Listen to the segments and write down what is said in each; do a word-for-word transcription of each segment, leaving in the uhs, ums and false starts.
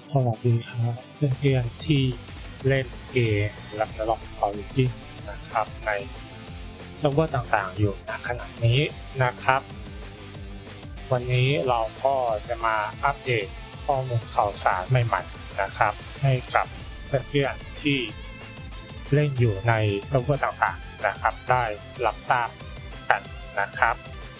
สวัสดีครับเพื่อนๆที่เล่นเกมและล็อกออริจินนะครับในเซิร์ฟเวอร์ต่างๆอยู่ณขณะนี้นะครับวันนี้เราก็จะมาอัปเดตข้อมูลข่าวสารใหม่ๆนะครับให้กับเพื่อนๆที่เล่นอยู่ในเซิร์ฟเวอร์ต่างๆนะครับได้รับทราบกันนะครับ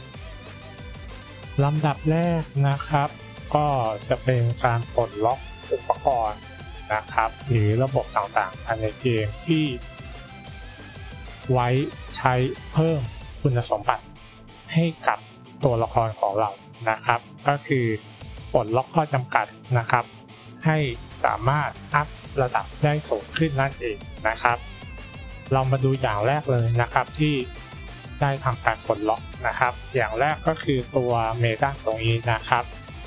ลำดับแรกนะครับก็จะเป็นการปลดล็อกอุปกรณ์นะครับหรือระบบต่างๆภายในเกมที่ไว้ใช้เพิ่มคุณสมบัติให้กับตัวละครของเรานะครับก็คือปลดล็อกข้อจำกัดนะครับให้สามารถอัพระดับได้สูงขึ้นนั่นเองนะครับเรามาดูอย่างแรกเลยนะครับที่ได้ทำการปลดล็อกนะครับอย่างแรกก็คือตัวเมดันตรงนี้นะครับ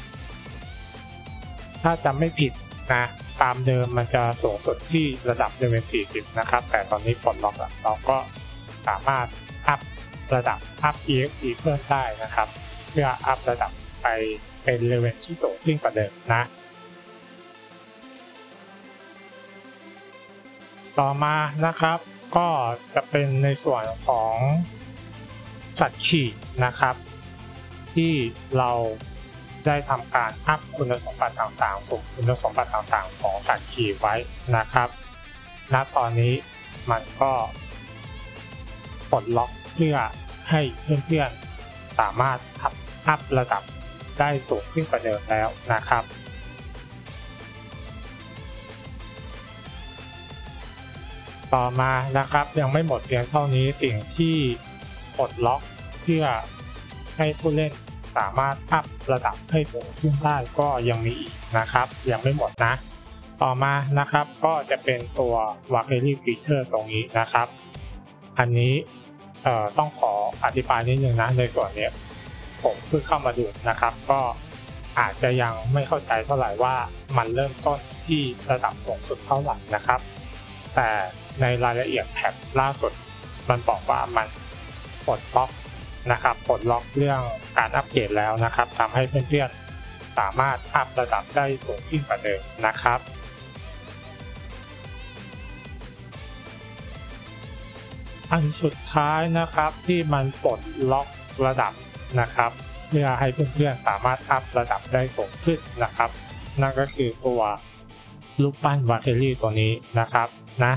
ถ้าจำไม่ผิดนะตามเดิมมันจะสูงสุดที่ระดับเลเวลสี่สิบนะครับแต่ตอนนี้ปลดล็อกแล้วเราก็สามารถอัพระดับอัพ อี เอ็กซ์ พี เพิ่มได้นะครับเพื่ออัพระดับไปเป็นเลเวลที่สูงขึ้นกว่าเดิมนะต่อมานะครับก็จะเป็นในส่วนของสัตว์ขี่นะครับที่เราได้ทำการอัพคุณสมบัติต่างๆสูงคุณสมบัติต่างๆของสัตว์ขี่ไว้นะครับณตอนนี้มันก็ปลดล็อกเพื่อให้เพื่อนๆสามารถอัพอัพระดับได้สูงขึ้นกว่าเดิมแล้วนะครับต่อมานะครับยังไม่หมดเพียงเท่านี้สิ่งที่ปลดล็อกเพื่อให้ผู้เล่นสามารถอัพระดับให้สูงขึ้นได้ก็ยังมีอีกนะครับยังไม่หมดนะต่อมานะครับก็จะเป็นตัว Valkyrie Feature ตรงนี้นะครับอันนี้เอ่อต้องขออธิบายนิดนึงนะในส่วนนี้ผมเพิ่งเข้ามาดูนะครับก็อาจจะยังไม่เข้าใจเท่าไหร่ว่ามันเริ่มต้นที่ระดับสูงสุดเท่าไหร่นะครับแต่ในรายละเอียดแพทล่าสุดมันบอกว่ามันปลดล็อกนะครับปลดล็อกเรื่องการอัปเกรดแล้วนะครับทำให้เพื่อนๆสามารถอัพระดับได้สูงขึ้นกว่าเดิมนะครับอันสุดท้ายนะครับที่มันปลดล็อกระดับนะครับเพื่อให้เพื่อนๆสามารถอัพระดับได้สูงขึ้นนะครับนั่นก็คือตัวรูปปั้นวาเทอรี่ตัวนี้นะครับนะ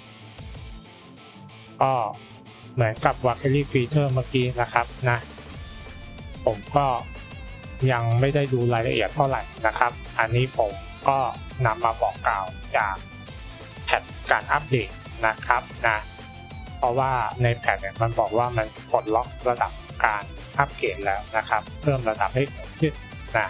ก็เหมือนกับ Valkyrie Feature เมื่อกี้นะครับนะผมก็ยังไม่ได้ดูรายละเอียดเท่าไหร่นะครับอันนี้ผมก็นำมาบอกกล่าวจากแพทการอัปเดตนะครับนะเพราะว่าในแพทเนี่ยมันบอกว่ามันปลดล็อกระดับการอัปเกรดแล้วนะครับเพิ่มระดับให้สูงขึ้นนะ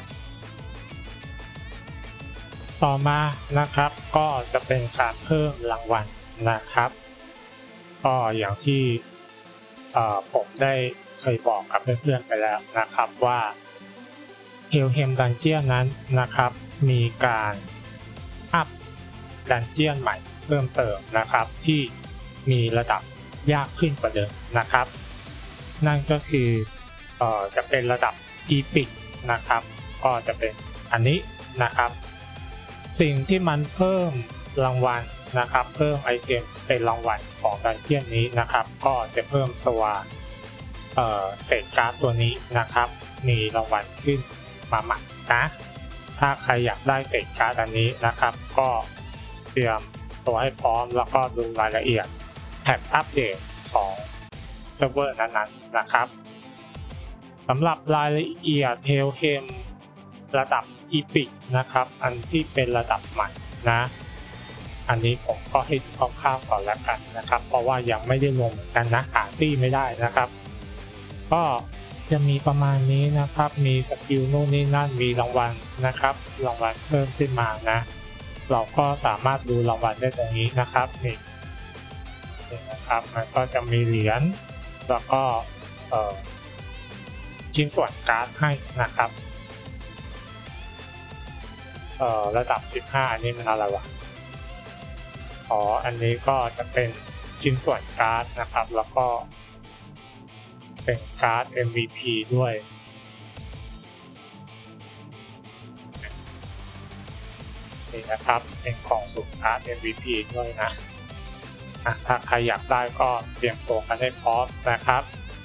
ต่อมานะครับก็จะเป็นการเพิ่มรางวัลนะครับก็อย่างที่ผมได้เคยบอกกับเพื่อนๆไปแล้วนะครับว่าเฮลเฮมดันเจียนนั้นนะครับมีการอัพดันเจียนใหม่เพิ่มเติมนะครับที่มีระดับยากขึ้นกว่าเดิมนะครับนั่นก็คือเอ่อจะเป็นระดับอีพิกนะครับก็จะเป็นอันนี้นะครับสิ่งที่มันเพิ่มรางวัลนะครับเพิ่มไอเทมเป็นรางวัลของดันเจียนนี้นะครับก็จะเพิ่มตัวเอ่อเศษการ์ดตัวนี้นะครับมีรางวัลขึ้นมาใหม่นะถ้าใครอยากได้เศษการ์ดอันนี้นะครับก็เตรียมตัวให้พร้อมแล้วก็ดูรายละเอียดแท็บอัปเดตของเซิร์ฟเวอร์นั้นๆนะครับสำหรับรายละเอียดเฮลเฮมระดับอีพิกนะครับอันที่เป็นระดับใหม่นะอันนี้ผมก็ให้ดูคร่าวๆก่อนแล้วกันนะครับเพราะว่ายังไม่ได้ลงเหมือนกันนะหาตี้ไม่ได้นะครับก็จะมีประมาณนี้นะครับมีสกิลโน่นนี่นั่นมีรางวัลนะครับรางวัลเพิ่มขึ้นมานะเราก็สามารถดูรางวัลได้ตรงนี้นะครับนี่นี่นะครับมันก็จะมีเหรียญแล้วก็เอ่อชิ้นส่วนการ์ดให้นะครับเอ่อระดับสิบห้าอันนี้มันอะไรวะอ๋ออันนี้ก็จะเป็นชิ้นส่วนการ์ดนะครับแล้วก็เป็นการ์ด เอ็ม วี พี ด้วย กนี่นะครับเป็นกล่องสุ่มการ์ด เอ็ม วี พี ด้วยนะถ้าใครอยากได้ก็เตรียมตัวกันให้พร้อมนะครับ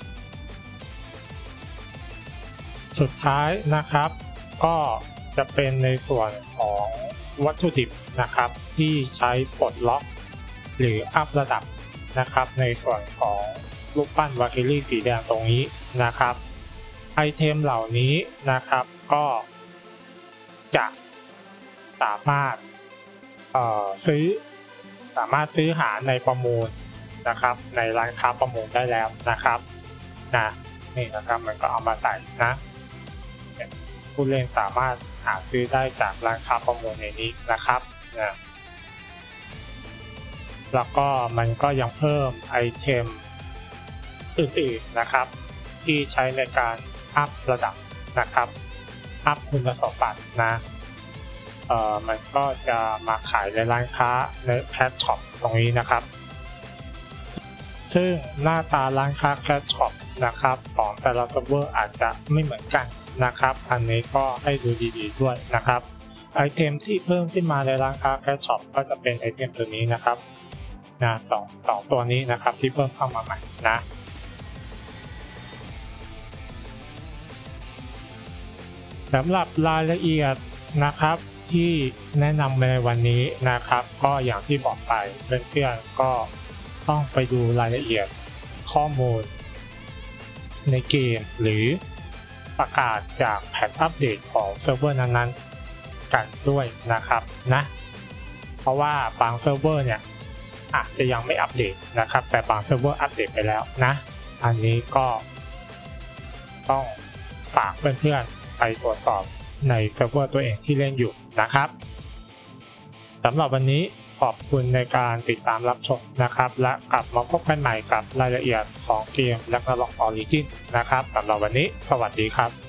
สุดท้ายนะครับก็จะเป็นในส่วนของวัตถุดิบนะครับที่ใช้ปลดล็อกหรืออัพระดับนะครับในส่วนของรูปปั้นวาคิลี่สีแดงตรงนี้นะครับไอเทมเหล่านี้นะครับก็จะสามารถเอ่อซื้อสามารถซื้อหาในประมูลนะครับในร้านค้าประมูลได้แล้วนะครับนะนี่นะครับมันก็เอามาใส่นะผู้เล่นสามารถหาซื้อได้จากร้านค้าประมูลในนี้นะครับนะแล้วก็มันก็ยังเพิ่มไอเทมอื่นๆนะครับที่ใช้ในการอัพระดับนะครับอัพคุณสมบัตินะเอ่อมันก็จะมาขายในร้านค้าในแคชช็อปตรงนี้นะครับซึ่งหน้าตาร้านค้าแคชช็อปนะครับของแต่ละเซิร์ฟเวอร์อาจจะไม่เหมือนกันนะครับอันนี้ก็ให้ดูดีๆด้วยนะครับไอเทมที่เพิ่มขึ้นมาในร้านค้าแคชช็อปก็จะเป็นไอเทมตัวนี้นะครับนะสองสองตัวนี้นะครับที่เพิ่มเข้ามาใหม่นะสำหรับรายละเอียดนะครับที่แนะนำในวันนี้นะครับก็อย่างที่บอกไปเพื่อนๆก็ต้องไปดูรายละเอียดข้อมูลในเกมหรือประกาศจากแพทอัปเดตของเซิร์ฟเวอร์นั้นๆกันด้วยนะครับนะเพราะว่าบางเซิร์ฟเวอร์เนี่ยอาจจะยังไม่อัปเดตนะครับแต่บางเซิร์ฟเวอร์อัปเดตไปแล้วนะอันนี้ก็ต้องฝากเพื่อนๆไปตรวจสอบในเซิร์ฟเวอร์ตัวเองที่เล่นอยู่นะครับสำหรับวันนี้ขอบคุณในการติดตามรับชมนะครับและกลับมาพบกันใหม่กับรายละเอียดของเกม Ragnarok Origins นะครับสำหรับวันนี้สวัสดีครับ